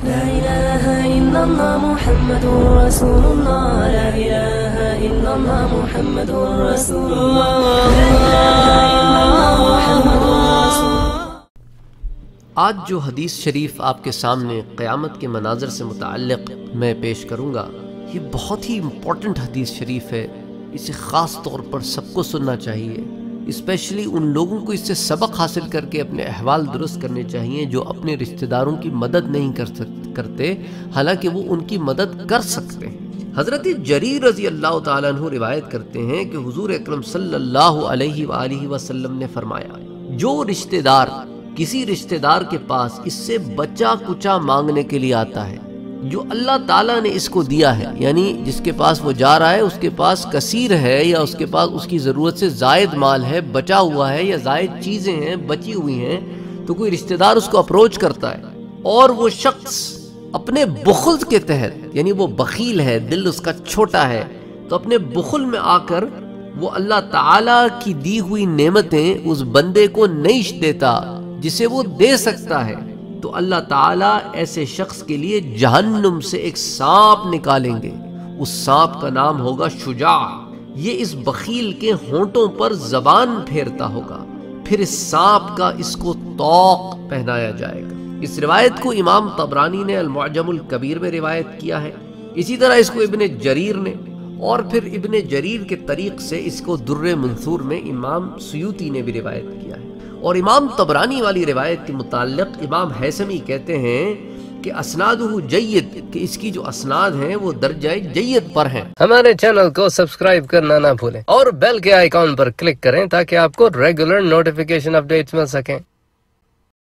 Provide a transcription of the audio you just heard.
لا إله إلا الله محمد رسول الله لا إله إلا الله محمد رسول الله لا إله إلا الله محمد رسول الله۔ آج جو حدیث شریف آپ کے سامنے قیامت کے مناظر سے متعلق میں پیش کروں گا، یہ بہت ہی امپورٹنٹ حدیث شریف ہے۔ اسے خاص طور پر سب کو سننا چاہیے، اسپیشلی ان لوگوں کو اس سے سبق حاصل کر کے اپنے احوال درست کرنے چاہیے جو اپنے رشتہ داروں کی مدد نہیں کرتے، حالانکہ وہ ان کی مدد کر سکتے ہیں۔ حضرت جریر رضی اللہ تعالیٰ عنہ روایت کرتے ہیں کہ حضور اکرم صلی اللہ علیہ وآلہ وسلم نے فرمایا، جو رشتہ دار کسی رشتہ دار کے پاس اس سے بچا کچا مانگنے کے لیے آتا ہے، جو اللہ تعالیٰ نے اس کو دیا ہے، یعنی جس کے پاس وہ جا رہا ہے اس کے پاس کثیر ہے یا اس کے پاس اس کی ضرورت سے زائد مال ہے، بچا ہوا ہے یا زائد چیزیں ہیں بچی ہوئی ہیں، تو کوئی رشتہ دار اس کو اپروچ کرتا ہے اور وہ شخص اپنے بخل کے تحت، یعنی وہ بخیل ہے، دل اس کا چھوٹا ہے، تو اپنے بخل میں آ کر وہ اللہ تعالیٰ کی دی ہوئی نعمتیں اس بندے کو نہیں دیتا جسے وہ دے سکتا ہے، تو اللہ تعالیٰ ایسے شخص کے لیے جہنم سے ایک سانپ نکالیں گے۔ اس سانپ کا نام ہوگا شجاع۔ یہ اس بخیل کے ہونٹوں پر زبان پھیرتا ہوگا، پھر اس سانپ کا اس کو طوق پہنایا جائے گا۔ اس روایت کو امام طبرانی نے المعجم الکبیر میں روایت کیا ہے، اسی طرح اس کو ابن جریر نے، اور پھر ابن جریر کے طریق سے اس کو در منثور میں امام سیوطی نے بھی روایت کیا ہے۔ اور امام طبرانی والی روایت کے متعلق امام حیثمی کہتے ہیں کہ اسنادہ جید، کہ اس کی جو اسناد ہیں وہ درجہ جید پر ہیں۔ ہمارے چینل کو سبسکرائب کرنا نہ بھولیں اور بیل کے آئیکن پر کلک کریں تاکہ آپ کو ریگولر نوٹیفیکیشن اپڈیٹس مل سکیں۔